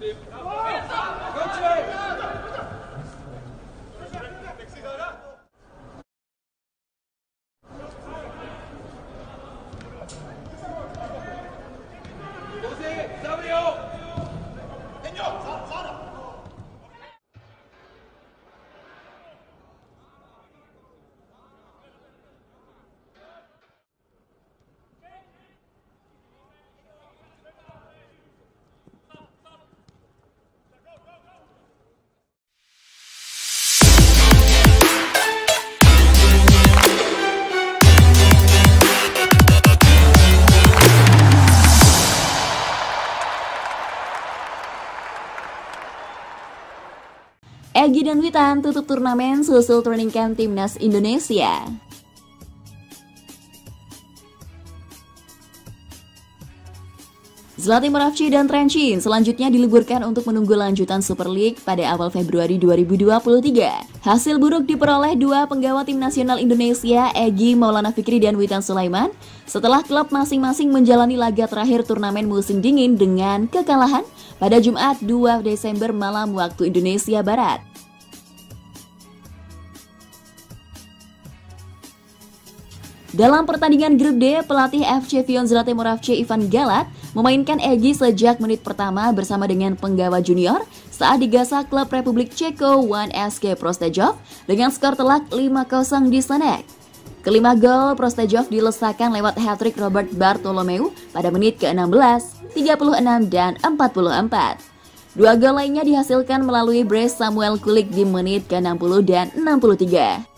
Egy dan Witan tutup turnamen susul training camp timnas Indonesia. Zlatan Moravci dan Trenčín selanjutnya diliburkan untuk menunggu lanjutan Super League pada awal Februari 2023. Hasil buruk diperoleh dua penggawa tim nasional Indonesia, Egy Maulana Fikri dan Witan Sulaiman, setelah klub masing-masing menjalani laga terakhir turnamen musim dingin dengan kekalahan pada Jumat 2 Desember malam waktu Indonesia Barat. Dalam pertandingan grup D, pelatih FC Vion Zlatan Moravci Ivan Galat memainkan Egy sejak menit pertama bersama dengan penggawa junior saat digasak klub Republik Ceko 1SK Prostejov dengan skor telak 5-0 di Sanek. Kelima gol Prostejov dilesakan lewat hat-trick Robert Bartolomeu pada menit ke-16, 36 dan 44. Dua gol lainnya dihasilkan melalui brace Samuel Kulik di menit ke-60 dan 63.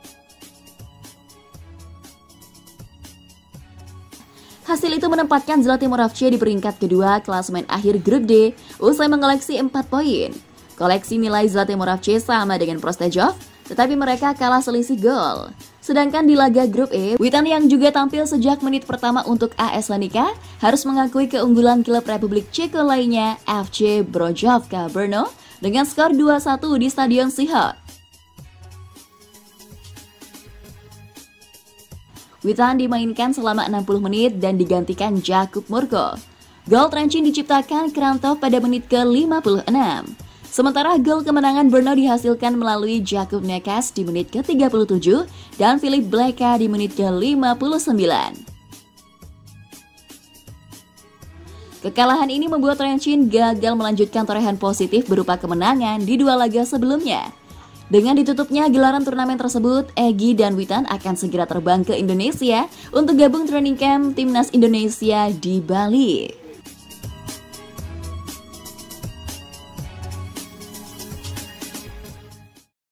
Hasil itu menempatkan Zlatan Moravci di peringkat kedua klasemen akhir grup D usai mengoleksi 4 poin. Koleksi nilai Zlatan Moravci sama dengan Prostejov, tetapi mereka kalah selisih gol. Sedangkan di laga grup E, Witan yang juga tampil sejak menit pertama untuk AS Lanika harus mengakui keunggulan klub Republik Ceko lainnya FC Brojovka Brno dengan skor 2-1 di Stadion Sihat. Witan dimainkan selama 60 menit dan digantikan Jakub Murko. Gol Trenčín diciptakan Krantov pada menit ke-56. Sementara gol kemenangan Brno dihasilkan melalui Jakub Nekas di menit ke-37 dan Filip Bleka di menit ke-59. Kekalahan ini membuat Trenčín gagal melanjutkan torehan positif berupa kemenangan di dua laga sebelumnya. Dengan ditutupnya gelaran turnamen tersebut, Egy dan Witan akan segera terbang ke Indonesia untuk gabung training camp timnas Indonesia di Bali.